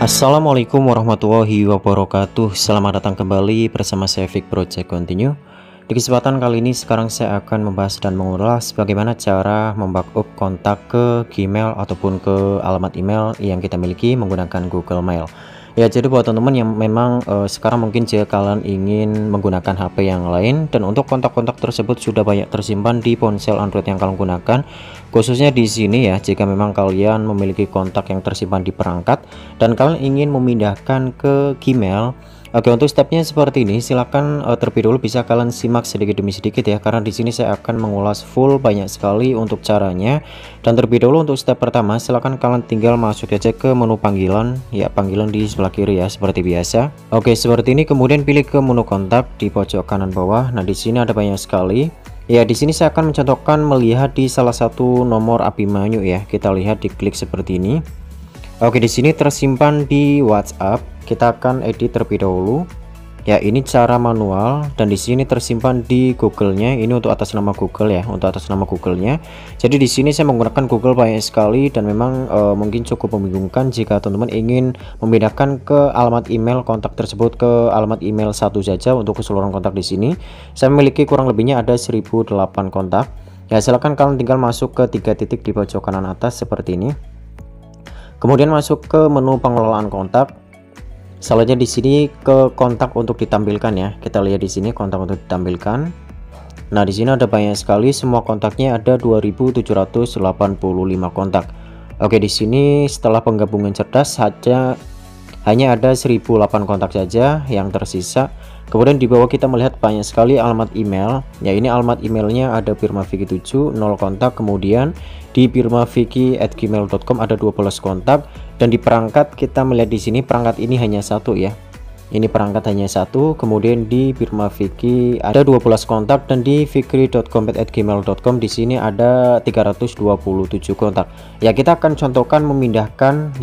Assalamualaikum warahmatullahi wabarakatuh. Selamat datang kembali bersama saya Fik Project Continue. Di kesempatan kali ini sekarang saya akan membahas dan mengulas bagaimana cara membackup kontak ke Gmail ataupun ke alamat email yang kita miliki menggunakan Google Mail. Ya, jadi buat teman-teman yang memang sekarang mungkin jika kalian ingin menggunakan HP yang lain dan untuk kontak-kontak tersebut sudah banyak tersimpan di ponsel Android yang kalian gunakan, khususnya di sini ya, jika memang kalian memiliki kontak yang tersimpan di perangkat dan kalian ingin memindahkan ke Gmail. Oke, untuk stepnya seperti ini. Silakan terlebih dulu bisa kalian simak sedikit demi sedikit ya, karena di sini saya akan mengulas full banyak sekali untuk caranya. Dan terlebih dahulu untuk step pertama, silakan kalian tinggal masuk aja ke menu panggilan ya, panggilan di sebelah kiri ya seperti biasa. Oke, seperti ini. Kemudian pilih ke menu kontak di pojok kanan bawah. Nah, di sini ada banyak sekali. Ya, di sini saya akan mencontohkan melihat di salah satu nomor Abimanyu ya. Kita lihat, diklik seperti ini. Oke, di sini tersimpan di WhatsApp. Kita akan edit terlebih dahulu. Ya, ini cara manual dan di sini tersimpan di Google-nya. Ini untuk atas nama Google ya, untuk atas nama Google-nya. Jadi di sini saya menggunakan Google banyak sekali dan memang mungkin cukup membingungkan jika teman-teman ingin memindahkan ke alamat email kontak tersebut ke alamat email satu saja untuk keseluruhan kontak di sini. Saya memiliki kurang lebihnya ada 1008 kontak. Ya, silakan kalian tinggal masuk ke 3 titik di pojok kanan atas seperti ini. Kemudian masuk ke menu pengelolaan kontak. Selanjutnya di sini ke kontak untuk ditampilkan ya. Kita lihat di sini kontak untuk ditampilkan. Nah, di sini ada banyak sekali, semua kontaknya ada 2785 kontak. Oke, di sini setelah penggabungan cerdas hanya ada 1008 kontak saja yang tersisa. Kemudian di bawah kita melihat banyak sekali alamat email. Ya, ini alamat emailnya ada firmaviki7 0 kontak. Kemudian di firmaviki@gmail.com ada 12 kontak. Dan di perangkat kita melihat di sini perangkat ini hanya satu ya. Ini perangkat hanya satu. Kemudian di firmaviki ada 12 kontak dan di fikri.com@gmail.com di sini ada 327 kontak. Ya, kita akan contohkan memindahkan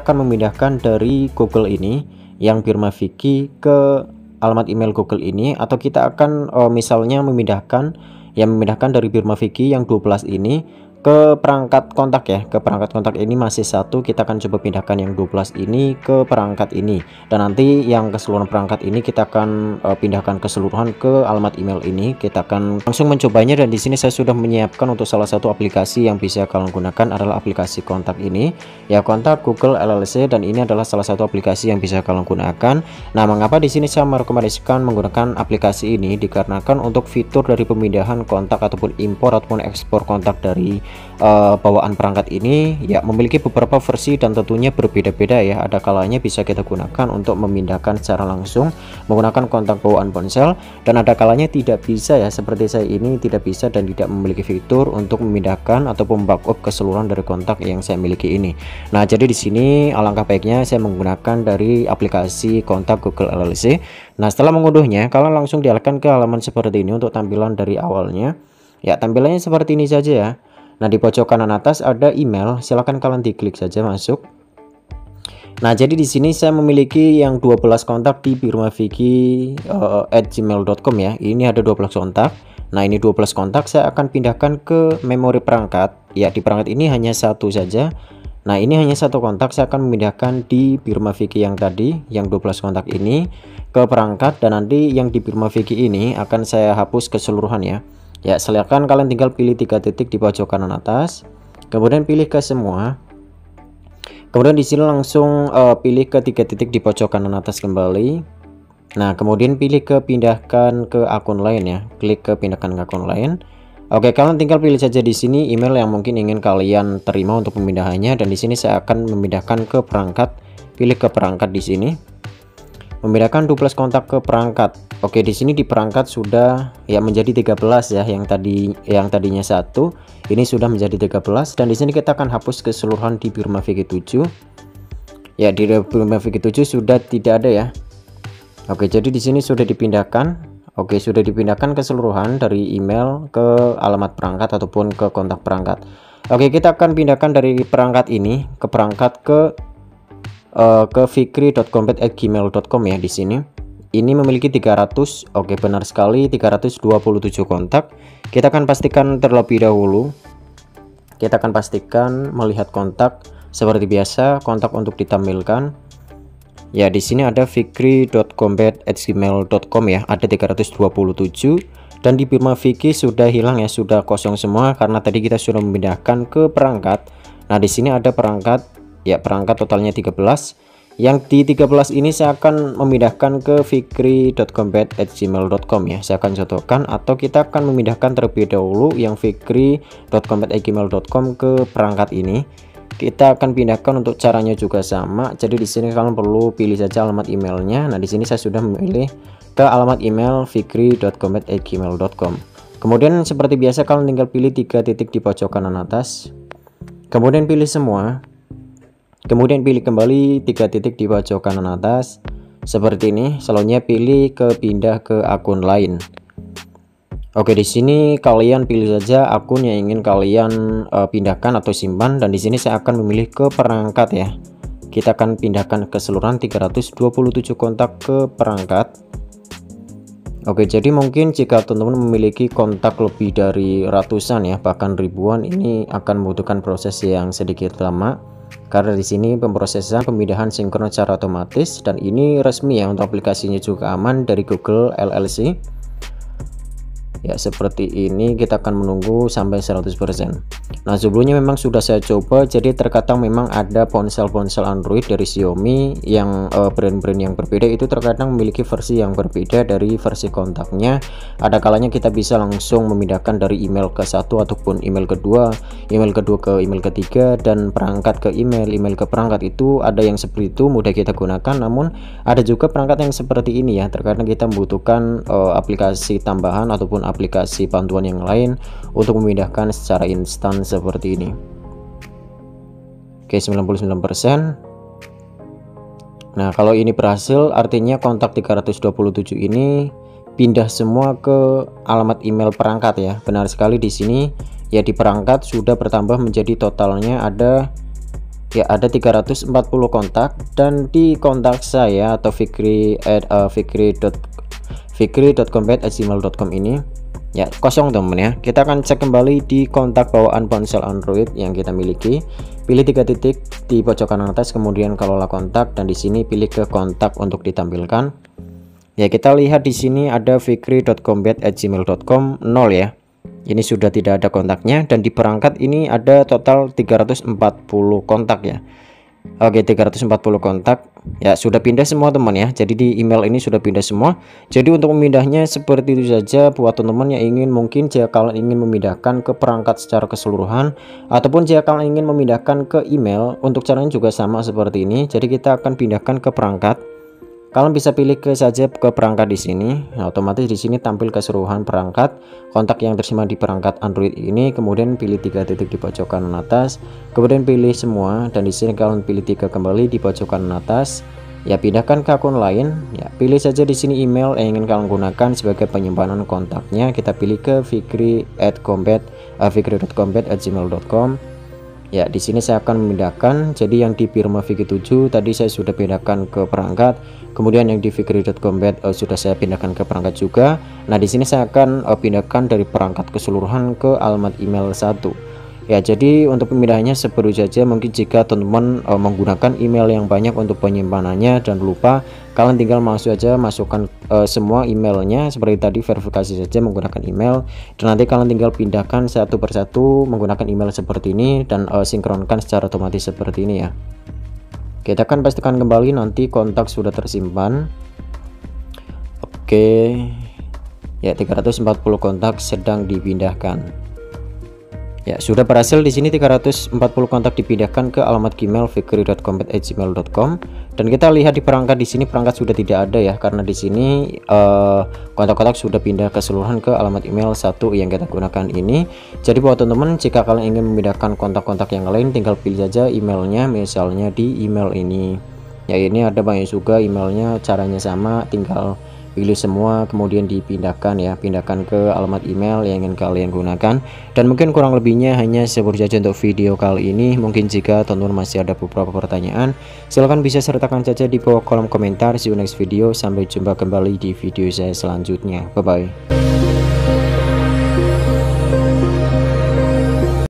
dari Google ini yang firmaviki ke alamat email Google ini, atau kita akan misalnya memindahkan dari firmaviki yang 12 ini ke perangkat kontak ya, ke perangkat kontak ini masih satu. Kita akan coba pindahkan yang 12 ini ke perangkat ini, dan nanti yang keseluruhan perangkat ini kita akan pindahkan keseluruhan ke alamat email ini. Kita akan langsung mencobanya, dan di sini saya sudah menyiapkan untuk salah satu aplikasi yang bisa kalian gunakan adalah aplikasi kontak ini ya, kontak Google LLC, dan ini adalah salah satu aplikasi yang bisa kalian gunakan. Nah, mengapa di sini saya merekomendasikan menggunakan aplikasi ini? Dikarenakan untuk fitur dari pemindahan kontak ataupun impor ataupun ekspor kontak dari bawaan perangkat ini ya memiliki beberapa versi dan tentunya berbeda-beda ya. Ada kalanya bisa kita gunakan untuk memindahkan secara langsung menggunakan kontak bawaan ponsel, dan ada kalanya tidak bisa ya, seperti saya ini tidak bisa dan tidak memiliki fitur untuk memindahkan ataupun backup keseluruhan dari kontak yang saya miliki ini. Nah, jadi di sini alangkah baiknya saya menggunakan dari aplikasi kontak Google LLC. Nah, setelah mengunduhnya kalian langsung dialihkan ke halaman seperti ini untuk tampilan dari awalnya. Ya, tampilannya seperti ini saja ya. Nah, di pojok kanan atas ada email, silahkan kalian diklik saja masuk. Nah, jadi di sini saya memiliki yang 12 kontak di firmaviki@gmail.com ya. Ini ada 12 kontak. Nah, ini 12 kontak saya akan pindahkan ke memori perangkat. Ya, di perangkat ini hanya satu saja. Nah, ini hanya satu kontak, saya akan memindahkan di firmaviki yang tadi, yang 12 kontak ini ke perangkat, dan nanti yang di firmaviki ini akan saya hapus keseluruhan ya. Ya, silakan kalian tinggal pilih 3 titik di pojok kanan atas, kemudian pilih ke semua. Kemudian di sini langsung pilih ke 3 titik di pojok kanan atas kembali. Nah, kemudian pilih ke pindahkan ke akun lain ya. Klik ke pindahkan ke akun lain. Oke, kalian tinggal pilih saja di sini email yang mungkin ingin kalian terima untuk pemindahannya, dan di sini saya akan memindahkan ke perangkat. Pilih ke perangkat di sini. Memindahkan 12 kontak ke perangkat. Oke, di sini di perangkat sudah ya menjadi 13 ya, yang tadinya 1 ini sudah menjadi 13, dan di sini kita akan hapus keseluruhan di firmaviki7. Ya, di firmaviki7 sudah tidak ada ya. Oke, jadi di sini sudah dipindahkan. Oke, sudah dipindahkan keseluruhan dari email ke alamat perangkat ataupun ke kontak perangkat. Oke, kita akan pindahkan dari perangkat ini ke perangkat ke fikri.com@gmail.com ya. Di sini ini memiliki 300. Oke, benar sekali 327 kontak. Kita akan pastikan terlebih dahulu. Kita akan pastikan melihat kontak seperti biasa, kontak untuk ditampilkan. Ya, di sini ada fikri.combat@gmail.com ya, ada 327, dan di Firma Vicky sudah hilang ya, sudah kosong semua karena tadi kita sudah memindahkan ke perangkat. Nah, di sini ada perangkat ya, perangkat totalnya 13. Yang di 13 ini saya akan memindahkan ke fikri.combat@gmail.com ya. Saya akan contohkan, atau kita akan memindahkan terlebih dahulu yang fikri.combat@gmail.com ke perangkat ini. Kita akan pindahkan, untuk caranya juga sama. Jadi di sini kalian perlu pilih saja alamat emailnya. Nah, di sini saya sudah memilih ke alamat email fikri.combat@gmail.com. Kemudian seperti biasa kalian tinggal pilih 3 titik di pojok kanan atas. Kemudian pilih semua. Kemudian pilih kembali 3 titik di pojok kanan atas. Seperti ini. Selanjutnya pilih ke pindah ke akun lain. Oke, di sini kalian pilih saja akun yang ingin kalian pindahkan atau simpan, dan di sini saya akan memilih ke perangkat ya. Kita akan pindahkan keseluruhan 327 kontak ke perangkat. Oke, jadi mungkin jika teman-teman memiliki kontak lebih dari ratusan ya, bahkan ribuan, ini akan membutuhkan proses yang sedikit lama. Karena di sini pemrosesan pemindahan sinkron secara otomatis, dan ini resmi ya, untuk aplikasinya juga aman dari Google LLC. Ya, seperti ini kita akan menunggu sampai 100%. Nah, sebelumnya memang sudah saya coba, jadi terkadang memang ada ponsel-ponsel Android dari Xiaomi yang brand-brand yang berbeda itu terkadang memiliki versi yang berbeda dari versi kontaknya. Ada kalanya kita bisa langsung memindahkan dari email ke satu ataupun email kedua ke email ketiga, dan perangkat ke email ke perangkat. Itu ada yang seperti itu mudah kita gunakan, namun ada juga perangkat yang seperti ini ya, terkadang kita membutuhkan aplikasi tambahan ataupun aplikasi bantuan yang lain untuk memindahkan secara instan seperti ini. Oke, 99%. Nah, kalau ini berhasil artinya kontak 327 ini pindah semua ke alamat email perangkat ya. Benar sekali, di sini ya, di perangkat sudah bertambah menjadi totalnya ada 340 kontak, dan di kontak saya atau fikri.combat@gmail.com ini ya kosong teman ya. Kita akan cek kembali di kontak bawaan ponsel Android yang kita miliki. Pilih 3 titik di pojok kanan atas, kemudian kelola kontak, dan di sini pilih ke kontak untuk ditampilkan. Ya, kita lihat di sini ada fikri.combat@gmail.com 0 ya. Ini sudah tidak ada kontaknya, dan di perangkat ini ada total 340 kontak ya. Oke, 340 kontak ya sudah pindah semua teman ya. Jadi di email ini sudah pindah semua. Jadi untuk memindahnya seperti itu saja buat teman-teman yang ingin, mungkin jika kalian ingin memindahkan ke perangkat secara keseluruhan, ataupun jika kalian ingin memindahkan ke email, untuk caranya juga sama seperti ini. Jadi kita akan pindahkan ke perangkat. Kalian bisa pilih saja ke perangkat di sini. Nah, otomatis di sini tampil keseluruhan perangkat kontak yang tersimpan di perangkat Android ini. Kemudian pilih 3 titik di pojok kanan atas, kemudian pilih semua, dan di sini kalian pilih 3 kembali di pojok kanan atas. Ya, pindahkan ke akun lain. Ya, pilih saja di sini email yang ingin kalian gunakan sebagai penyimpanan kontaknya. Kita pilih ke fikri.combat@gmail.com. Ya, di sini saya akan memindahkan. Jadi yang di Firma Vicky 7 tadi saya sudah pindahkan ke perangkat. Kemudian yang di fikri.combat sudah saya pindahkan ke perangkat juga. Nah, di sini saya akan pindahkan dari perangkat keseluruhan ke alamat email 1. Ya, jadi untuk pemindahannya seperti saja. Mungkin jika teman-teman menggunakan email yang banyak untuk penyimpanannya dan lupa, kalian tinggal masukkan semua emailnya seperti tadi, verifikasi saja menggunakan email, dan nanti kalian tinggal pindahkan satu persatu menggunakan email seperti ini, dan sinkronkan secara otomatis seperti ini ya. Kita akan pastikan kembali nanti kontak sudah tersimpan. Oke ya, 340 kontak sedang dipindahkan. Ya, sudah berhasil. Di sini 340 kontak dipindahkan ke alamat Gmail fikri.combat@gmail.com, dan kita lihat di perangkat di sini perangkat sudah tidak ada ya, karena di sini kontak-kontak sudah pindah keseluruhan ke alamat email 1 yang kita gunakan ini. Jadi buat teman-teman, jika kalian ingin memindahkan kontak-kontak yang lain, tinggal pilih saja emailnya, misalnya di email ini. Ya, ini ada banyak juga emailnya, caranya sama, tinggal pilih semua kemudian dipindahkan ya, pindahkan ke alamat email yang ingin kalian gunakan. Dan mungkin kurang lebihnya hanya seperti saja untuk video kali ini. Mungkin jika teman-teman masih ada beberapa pertanyaan, silahkan bisa sertakan saja di bawah kolom komentar. See you next video, sampai jumpa kembali di video saya selanjutnya. Bye bye.